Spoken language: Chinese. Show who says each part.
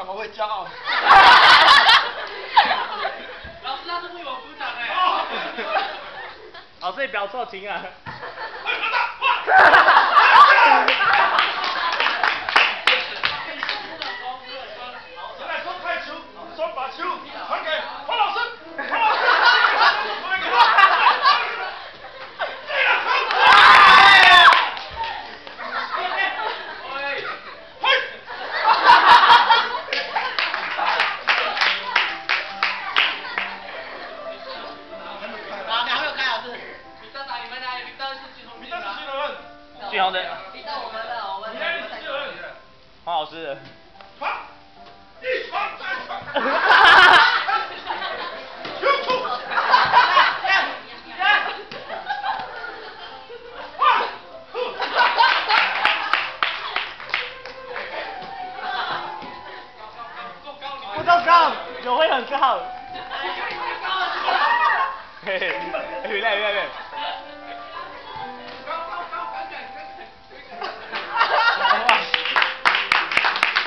Speaker 1: 长们会骄傲。
Speaker 2: 老师他是为我鼓掌哎。
Speaker 3: 老师你不要错情啊。
Speaker 1: 现在双开球，双把球传给黄老师，黄老师，传给他。
Speaker 3: 巨红的，
Speaker 4: 逼到我们了，我们。
Speaker 3: 黄老师的。
Speaker 1: 传，一传再传。球出。
Speaker 3: 不够高，有会很高。嘿嘿，越来越。